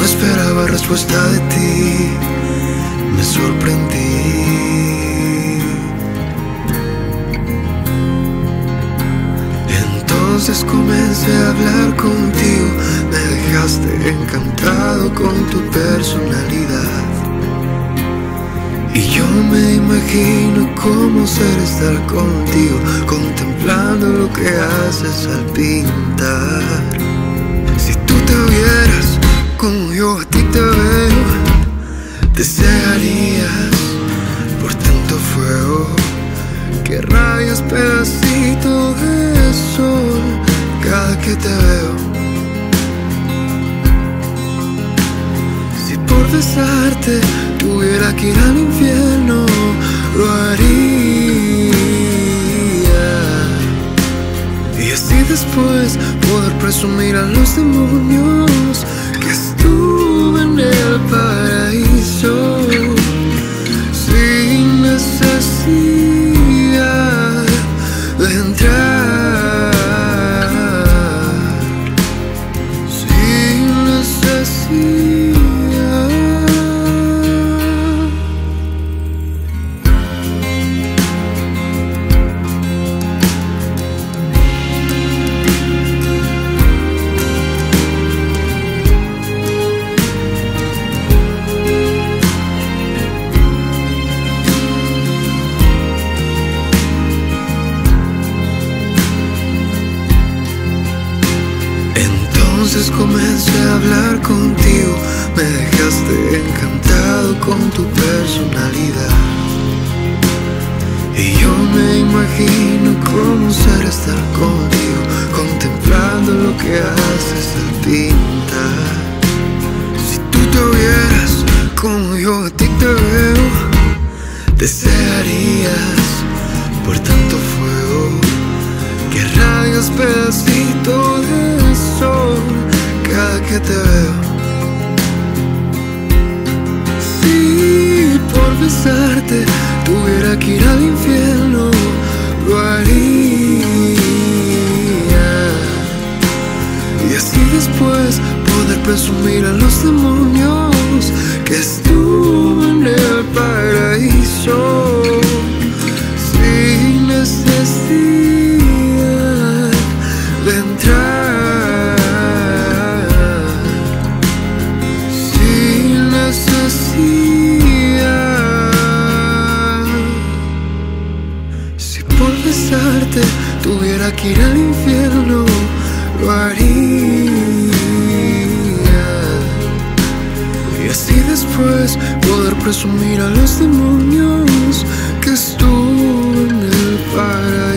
esperaba respuesta de ti, me sorprendí. Entonces comencé a hablar contigo, me dejaste encantado con tu personalidad. Y yo me imagino cómo será estar contigo, contemplando lo que haces al pintar. Si tú te vieras como yo a ti te veo, desearías por tanto fuego que rayas pedacito de sol cada que te veo. Si por besarte tuviera que ir al infierno, lo haría. Y así después poder presumir a los demonios que estuve en el paraíso sin necesidad de entrar, sin necesidad. Entonces comencé a hablar contigo, me dejaste encantado con tu personalidad. Y yo me imagino cómo será estar contigo, contemplando lo que haces al pintar. Si tú te vieras como yo a ti te veo, desearías por tanto fuego que rayas pedacito de sol cada que te veo. Si por besarte tuviera que ir al infierno, lo haría. Y así después poder presumir a los demonios que estuve en el paraíso sin necesidad de entrar, sin necesidad. Si por besarte tuviera que ir al infierno, lo haría. Y así después poder presumir a los demonios que estuve en el paraíso.